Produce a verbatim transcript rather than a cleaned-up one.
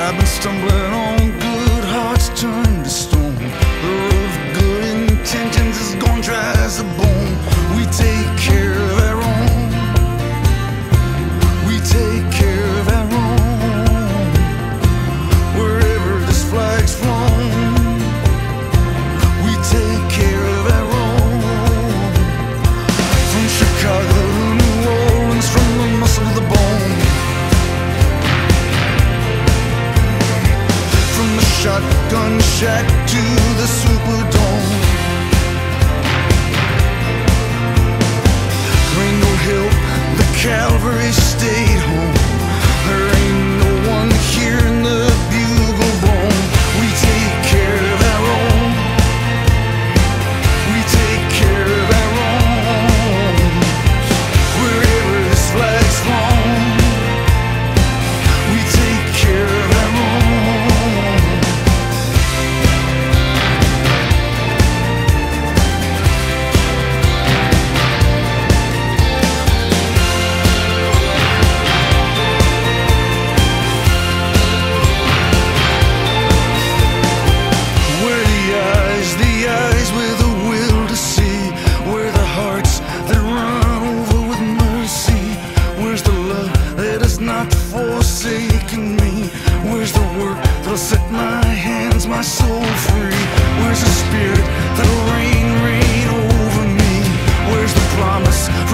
I've been stumbling on good hearts turned to stone. The road of good intentions is gone dry as a bone. We take care of our own. We take care of our own. Wherever this flag's flown, we take care of our own. From Chicago to New Orleans, from the muscle to the bone. From the shotgun shack to the Superdome. There ain't no help, the cavalry stayed home. There ain't no one hearing the bugle blown. We take care of our own. We take care of our own. Wherever this flag's flown, we take care of our own. Where the eyes, the eyes with a will to see. Where the hearts that run over with mercy. Where's the love that has not forsaken me? Where's the work that'll set my hands, my soul free? Where's the spirit that'll reign, reign over me? Where's the promise